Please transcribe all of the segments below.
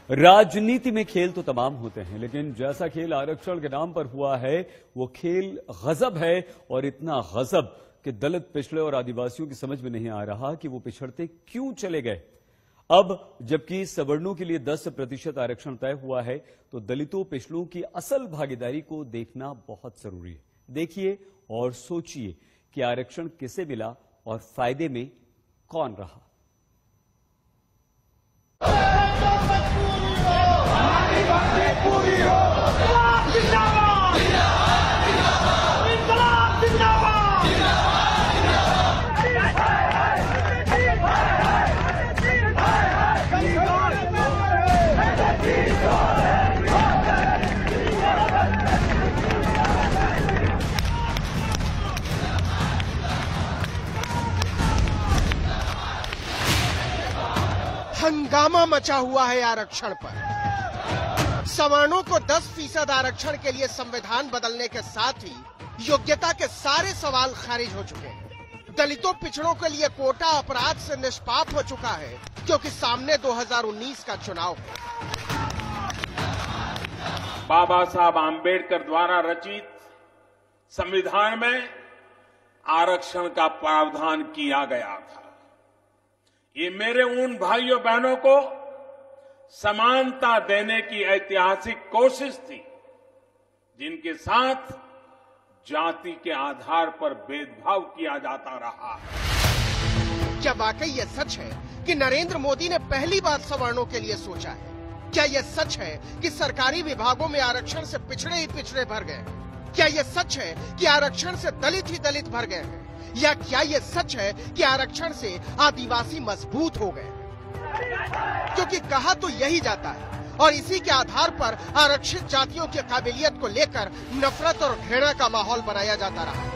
राजनीति में खेल तो तमाम होते हैं, लेकिन जैसा खेल आरक्षण के नाम पर हुआ है वो खेल गजब है, और इतना गजब कि दलित, पिछड़े और आदिवासियों की समझ में नहीं आ रहा कि वो पिछड़ते क्यों चले गए। अब जबकि सवर्णों के लिए 10% आरक्षण तय हुआ है, तो दलितों, पिछड़ों की असल भागीदारी को देखना बहुत जरूरी है। देखिए और सोचिए कि आरक्षण किसे मिला और फायदे में कौन रहा। हंगामा मचा हुआ है आरक्षण पर। सवर्णों को 10% आरक्षण के लिए संविधान बदलने के साथ ही योग्यता के सारे सवाल खारिज हो चुके हैं। दलितों, पिछड़ों के लिए कोटा अपराध से निष्पाप हो चुका है, क्योंकि सामने 2019 का चुनाव है। बाबा साहब आम्बेडकर द्वारा रचित संविधान में आरक्षण का प्रावधान किया गया था। ये मेरे उन भाइयों बहनों को समानता देने की ऐतिहासिक कोशिश थी जिनके साथ जाति के आधार पर भेदभाव किया जाता रहा है। क्या वाकई ये सच है कि नरेंद्र मोदी ने पहली बार सवर्णों के लिए सोचा है? क्या ये सच है कि सरकारी विभागों में आरक्षण से पिछड़े ही पिछड़े भर गए? क्या ये सच है कि आरक्षण से दलित ही दलित भर गए हैं? या क्या ये सच है कि आरक्षण से आदिवासी मजबूत हो गए? क्योंकि कहा तो यही जाता है, और इसी के आधार पर आरक्षित जातियों की काबिलियत को लेकर नफरत और घृणा का माहौल बनाया जाता रहा।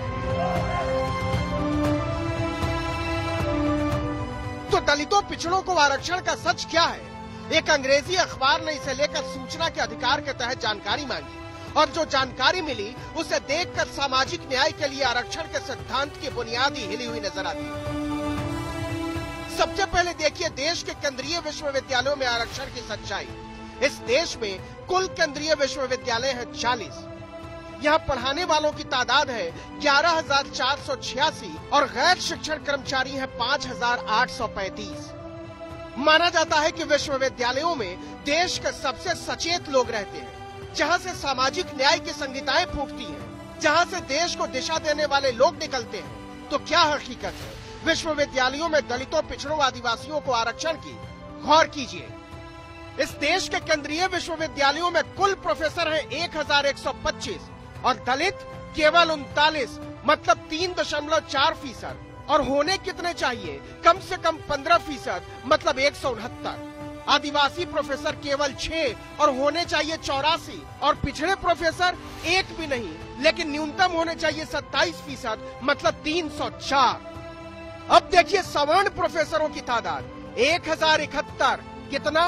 तो दलितों, पिछड़ों को आरक्षण का सच क्या है? एक अंग्रेजी अखबार ने इसे लेकर सूचना के अधिकार के तहत जानकारी मांगी, और जो जानकारी मिली उसे देखकर सामाजिक न्याय के लिए आरक्षण के सिद्धांत की बुनियादी हिली हुई नजर आती है। सबसे पहले देखिए देश के केंद्रीय विश्वविद्यालयों में आरक्षण की सच्चाई। इस देश में कुल केंद्रीय विश्वविद्यालय है 40। यहाँ पढ़ाने वालों की तादाद है 11,486 और गैर शिक्षण कर्मचारी हैं 5,835। माना जाता है कि विश्वविद्यालयों में देश के सबसे सचेत लोग रहते हैं, जहाँ से सामाजिक न्याय की संहिताएं फूटती हैं, जहाँ से देश को दिशा देने वाले लोग निकलते हैं। तो क्या हकीकत है विश्वविद्यालयों में दलितों, पिछड़ों, आदिवासियों को आरक्षण की? गौर कीजिए, इस देश के केंद्रीय विश्वविद्यालयों में कुल प्रोफेसर हैं 1,125 और दलित केवल 39, मतलब 3.4%। और होने कितने चाहिए? कम से कम 15%, मतलब 169। आदिवासी प्रोफेसर केवल 6 और होने चाहिए 84, और पिछड़े प्रोफेसर एक भी नहीं, लेकिन न्यूनतम होने चाहिए 27%, मतलब 304। अब देखिए सवर्ण प्रोफेसरों की तादाद 1071, कितना?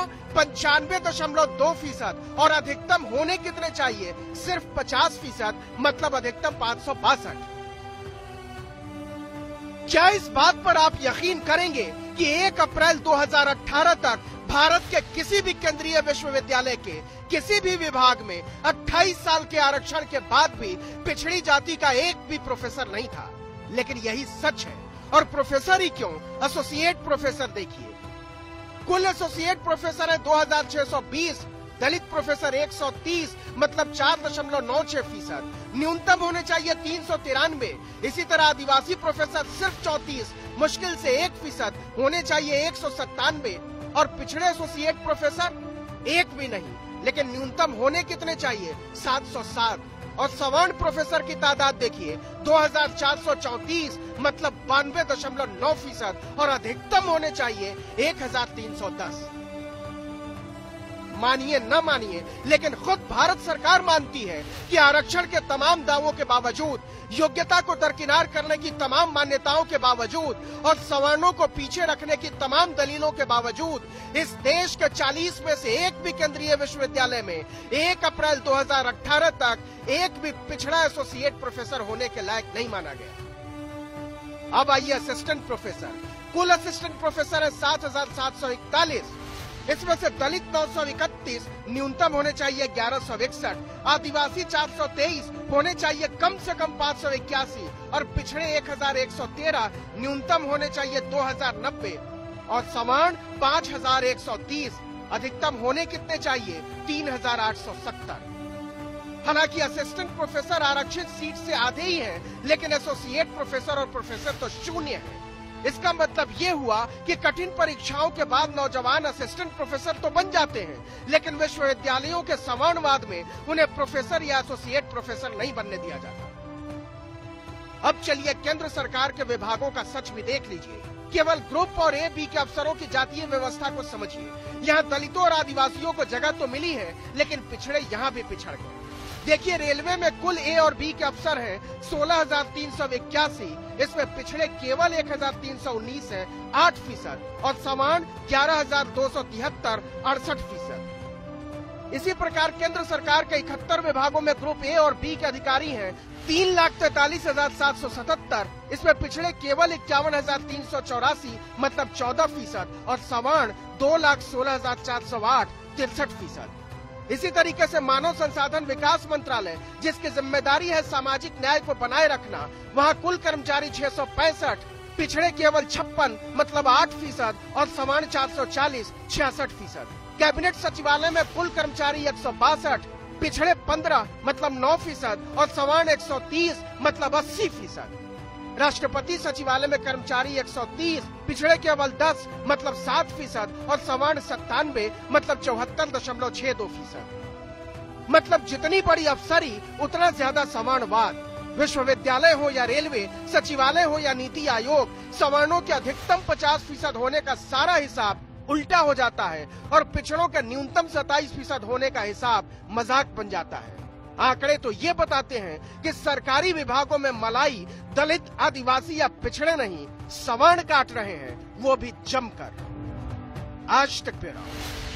95.2%, और अधिकतम होने कितने चाहिए? सिर्फ 50%, मतलब अधिकतम 562। क्या इस बात पर आप यकीन करेंगे कि 1 अप्रैल 2018 तक भारत के किसी भी केंद्रीय विश्वविद्यालय के किसी भी विभाग में 28 साल के आरक्षण के बाद भी पिछड़ी जाति का एक भी प्रोफेसर नहीं था? लेकिन यही सच है। और प्रोफेसर ही क्यों, एसोसिएट प्रोफेसर देखिए। कुल एसोसिएट प्रोफेसर है 2,620, दलित प्रोफेसर 130, मतलब 4.96%। न्यूनतम होने चाहिए 393। इसी तरह आदिवासी प्रोफेसर सिर्फ 34, मुश्किल से 1%, होने चाहिए 197। और पिछड़े एसोसिएट प्रोफेसर एक भी नहीं, लेकिन न्यूनतम होने कितने चाहिए? 707। और सवर्ण प्रोफेसर की तादाद देखिए 2,434, मतलब 92.9%, और अधिकतम होने चाहिए 1,310। मानिए न मानिए, लेकिन खुद भारत सरकार मानती है कि आरक्षण के तमाम दावों के बावजूद, योग्यता को दरकिनार करने की तमाम मान्यताओं के बावजूद और सवर्णों को पीछे रखने की तमाम दलीलों के बावजूद इस देश के 40 में से एक भी केंद्रीय विश्वविद्यालय में 1 अप्रैल 2018 तक एक भी पिछड़ा एसोसिएट प्रोफेसर होने के लायक नहीं माना गया। अब आइए असिस्टेंट प्रोफेसर। कुल असिस्टेंट प्रोफेसर है 7,741, इसमें से दलित 931, न्यूनतम होने चाहिए 1161, आदिवासी 423, होने चाहिए कम से कम 581 और पिछड़े 1113, न्यूनतम होने चाहिए 2090 और समान 5130, अधिकतम होने कितने चाहिए 3870। हालांकि असिस्टेंट प्रोफेसर आरक्षित सीट से आधे ही हैं, लेकिन एसोसिएट प्रोफेसर और प्रोफेसर तो शून्य है। इसका मतलब ये हुआ कि कठिन परीक्षाओं के बाद नौजवान असिस्टेंट प्रोफेसर तो बन जाते हैं, लेकिन विश्वविद्यालयों के समानवाद में उन्हें प्रोफेसर या एसोसिएट प्रोफेसर नहीं बनने दिया जाता। अब चलिए केंद्र सरकार के विभागों का सच भी देख लीजिए। केवल ग्रुप और ए बी के अफसरों की जातीय व्यवस्था को समझिए। यहाँ दलितों और आदिवासियों को जगह तो मिली है, लेकिन पिछड़े यहाँ भी पिछड़ गए। देखिए, रेलवे में कुल ए और बी के अफसर हैं 16,381, इसमें पिछड़े केवल 1,319 है 8% और समान 11,273 68%। इसी प्रकार केंद्र सरकार के 71 विभागों में ग्रुप ए और बी के अधिकारी हैं 3,43,777, इसमें पिछड़े केवल 51,384 मतलब 14% और समान 2,16,408 63%। इसी तरीके से मानव संसाधन विकास मंत्रालय, जिसकी जिम्मेदारी है सामाजिक न्याय को बनाए रखना, वहाँ कुल कर्मचारी 665, पिछड़े केवल 56 मतलब 8% और समान 440 66%। कैबिनेट सचिवालय में कुल कर्मचारी 162, पिछड़े 15 मतलब 9% और समान 130 मतलब 80%। राष्ट्रपति सचिवालय में कर्मचारी 130, पिछड़े केवल 10 मतलब 7% और समान 97 मतलब 74.62%। मतलब जितनी बड़ी अफसरी उतना ज्यादा समानवाद। विश्वविद्यालय हो या रेलवे, सचिवालय हो या नीति आयोग, सवर्णों के अधिकतम 50% होने का सारा हिसाब उल्टा हो जाता है और पिछड़ों के न्यूनतम 27% होने का हिसाब मजाक बन जाता है। आंकड़े तो ये बताते हैं कि सरकारी विभागों में मलाई दलित, आदिवासी या पिछड़े नहीं, सवर्ण काट रहे हैं, वो भी जमकर। आज तक ब्यूरो।